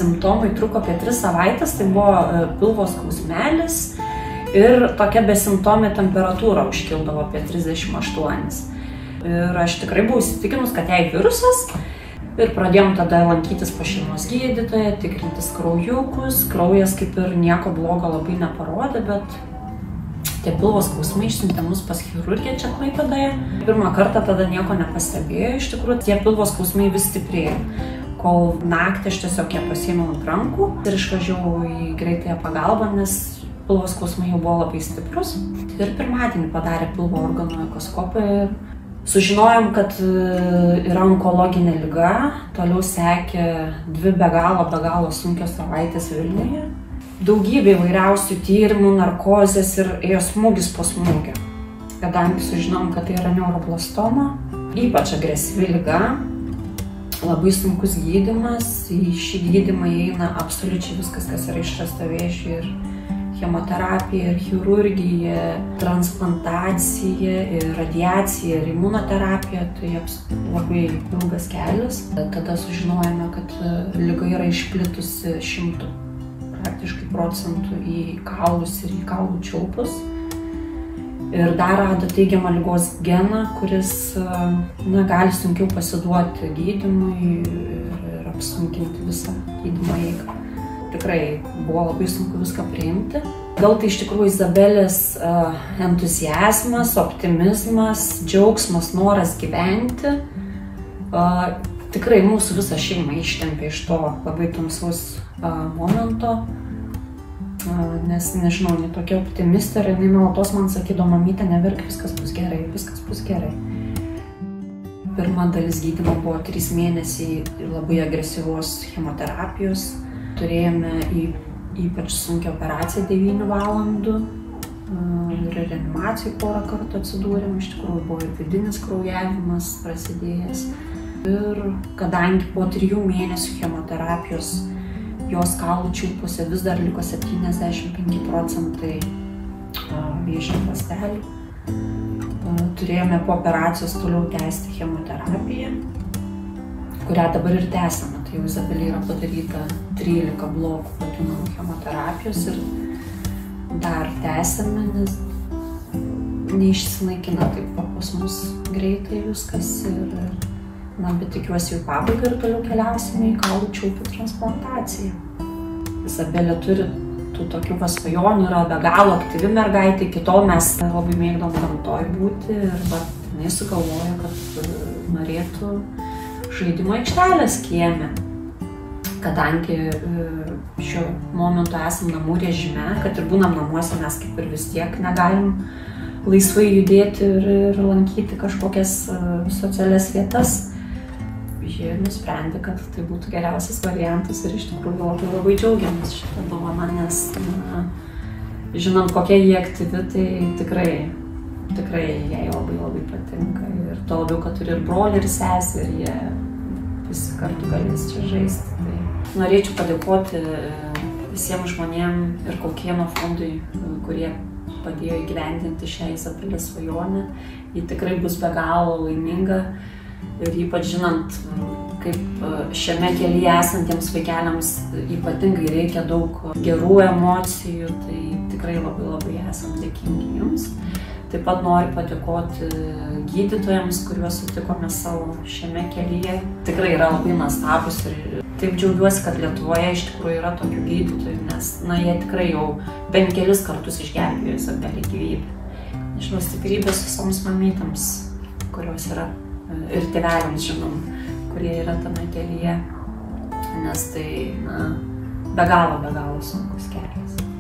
simptomai truko apie 3 savaitės, tai buvo pilvo skausmelis ir tokia besimptomė temperatūra užkildavo apie 38. Ir aš tikrai buvau įsitikinus, kad jai virusas. Ir pradėjom tada lankytis pas šeimos gydytoją, tikrintis kraujukus. Kraujas kaip ir nieko blogo labai neparodė, bet tie pilvo skausmai išsiuntė mus pas chirurgiją čia Klaipėdoje. Pirmą kartą tada nieko nepastebėjo, iš tikrųjų tie pilvo skausmai vis stiprėjo. Kol naktį aš tiesiog ją pasiėmiau ant rankų ir išvažiavau į greitąją pagalbą, nes pilvo skausmai jau buvo labai stiprus. Ir pirmadienį padarė pilvo organų echoskopą ir sužinojom, kad yra onkologinė liga, toliau sekė 2 be galo sunkios savaitės Vilniuje. Daugybė įvairiausių tyrimų, narkozės ir ėjo smūgis po smūgio. Kadangi sužinom, kad tai yra neuroblastoma, ypač agresyvi liga, labai sunkus gydymas, į šį gydymą įeina absoliučiai viskas, kas yra išrasta vėžiui ir chemoterapija, ir chirurgija, transplantacija, ir radiacija, ir imunoterapija, tai labai ilgas kelias. Tada sužinojome, kad liga yra išplitusi 100 praktiškai procentų į kaulus ir į kaulų čiulpus. Ir dar rado teigiamą ligos geną, kuris gali sunkiau pasiduoti gydymui ir apsunkinti visą gydymo eigą. Tikrai buvo labai sunku viską priimti. Gal tai iš tikrųjų Izabelės entuziazmas, optimizmas, džiaugsmas, noras gyventi. Tikrai mūsų visą šeimą ištempė iš to labai tamsaus momento. Nes, nežinau, ne tokia optimistė ir jinai nuolatos man sakydavo, mamyte, neverk, viskas bus gerai, viskas bus gerai. Pirma dalis gydymo buvo 3 mėnesiai labai agresyvios chemoterapijos. Turėjome ypač sunkią operaciją 9 valandų ir reanimacijų porą kartų atsidūrėm. Iš tikrųjų buvo ir vidinis kraujavimas prasidėjęs. Ir kadangi po 3 mėnesių chemoterapijos jos kaulų čiulpuose vis dar liko 75 procentai vėžinių ląstelių, turėjome po operacijos toliau tęsti chemoterapiją, kurią dabar ir tęsiame. Tai jau Izabelė yra padaryta 13 blokų vadinamų chemoterapijos ir dar tęsiame, nes neišsinaikina taip pas mus greitai viskas. Bet tikiuosi jau pabaigą ir toliau keliausime į kaulų čiulpų transplantaciją. Izabelė turi tų tokių svajonių, yra be galo aktyvi mergaitė, iki tol mes labai mėgdom gamtoj būti ir jinai sugalvojo, kad norėtų žaidimo aikštelės kieme. Kadangi šiuo momentu esam namų režime, kad ir būnam namuose, mes kaip ir vis tiek negalim laisvai judėti ir lankyti kažkokias socialias vietas. Ji nusprendė, kad tai būtų geriausias variantas ir iš tikrųjų labai džiaugiamės šitą dovaną, nes žinant, kokia jie aktyvi, tai tikrai jai labai patinka. Ir to labiau, kad turi ir brolį, ir sesę, ir jie visi kartu galės čia žaisti. Tai norėčiau padėkoti visiems žmonėms ir Kaukieno fondui, kurie padėjo įgyvendinti šią Izabelės svajonę. Ji tikrai bus be galo laiminga ir ypač žinant, kaip šiame kelyje esantiems vaikeliams ypatingai reikia daug gerų emocijų, tai tikrai labai esam dėkingi jums. Taip pat noriu padėkoti gydytojams, kuriuos sutikome savo šiame kelyje. Tikrai yra labai nuostabūs ir taip džiaugiuosi, kad Lietuvoje iš tikrųjų yra tokių gydytojų, nes jie tikrai jau 5 kartus išgelbėjo Izabelei gyvybę. Nežinau, stiprybės visoms mamytams, kurios yra ir tėveliams, žinom, kurie yra tame kelyje, nes tai be galo sunkus kelias.